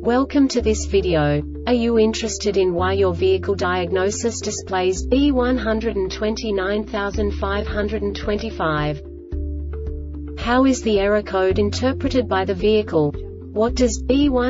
Welcome to this video. Are you interested in why your vehicle diagnosis displays B129525? How is the error code interpreted by the vehicle? What does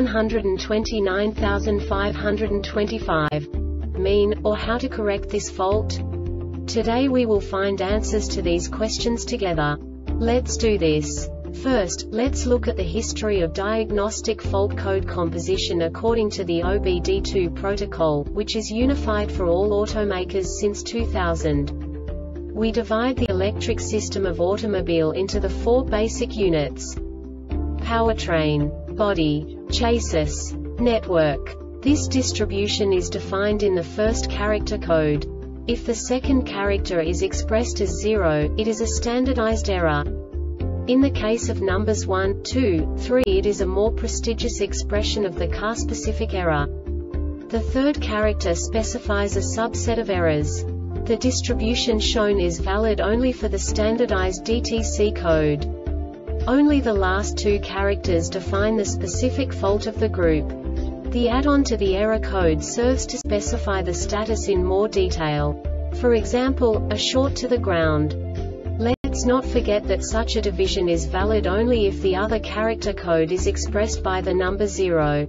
B129525 mean, or how to correct this fault? Today we will find answers to these questions together. Let's do this. First, let's look at the history of diagnostic fault code composition according to the OBD2 protocol, which is unified for all automakers since 2000. We divide the electric system of automobile into the four basic units: powertrain, body, chassis, network. This distribution is defined in the first character code. If the second character is expressed as 0, it is a standardized error. In the case of numbers 1, 2, 3, it is a more prestigious expression of the car-specific error. The third character specifies a subset of errors. The distribution shown is valid only for the standardized DTC code. Only the last two characters define the specific fault of the group. The add-on to the error code serves to specify the status in more detail. For example, a short to the ground. Let's not forget that such a division is valid only if the other character code is expressed by the number 0.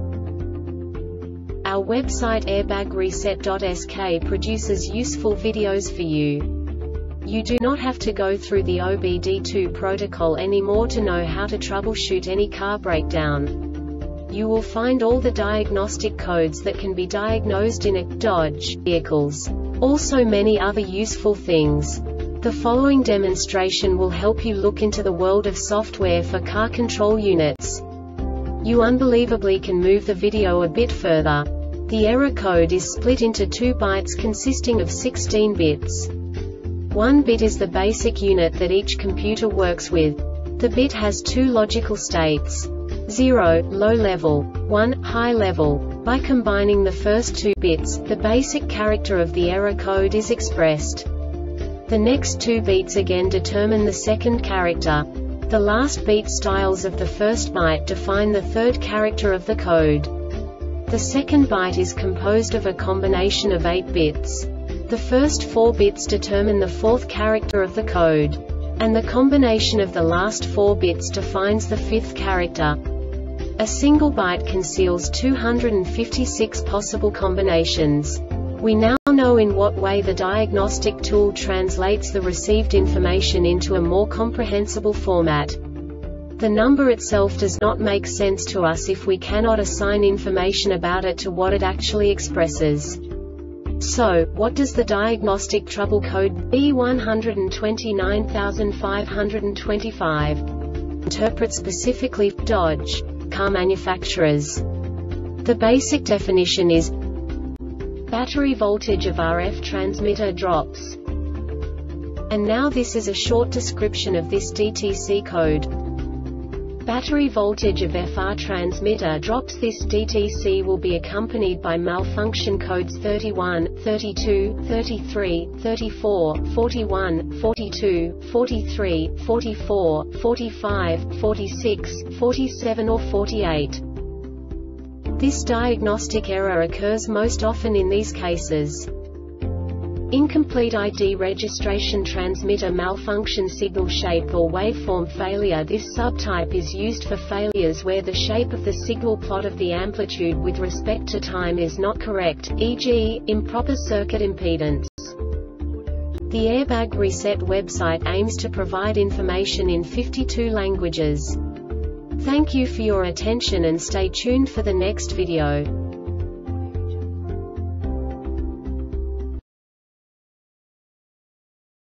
Our website airbagreset.sk produces useful videos for you. You do not have to go through the OBD2 protocol anymore to know how to troubleshoot any car breakdown. You will find all the diagnostic codes that can be diagnosed in a Dodge vehicles. Also many other useful things. The following demonstration will help you look into the world of software for car control units. You unbelievably can move the video a bit further. The error code is split into 2 bytes consisting of 16 bits. 1 bit is the basic unit that each computer works with. The bit has 2 logical states: 0, low level, 1, high level. By combining the first 2 bits, the basic character of the error code is expressed. The next 2 beats again determine the second character. The last beat styles of the first byte define the third character of the code. The second byte is composed of a combination of 8 bits. The first 4 bits determine the fourth character of the code. And the combination of the last 4 bits defines the fifth character. A single byte conceals 256 possible combinations. We now know in what way the diagnostic tool translates the received information into a more comprehensible format. The number itself does not make sense to us if we cannot assign information about it to what it actually expresses. So, what does the diagnostic trouble code B129525 interpret specifically for Dodge car manufacturers? The basic definition is: battery voltage of RF transmitter drops. And now this is a short description of this DTC code. Battery voltage of FR transmitter drops. This DTC will be accompanied by malfunction codes 31, 32, 33, 34, 41, 42, 43, 44, 45, 46, 47 or 48. This diagnostic error occurs most often in these cases: incomplete ID registration, transmitter malfunction, signal shape or waveform failure. This subtype is used for failures where the shape of the signal plot of the amplitude with respect to time is not correct, e.g., improper circuit impedance. The Airbag Reset website aims to provide information in 52 languages. Thank you for your attention and stay tuned for the next video.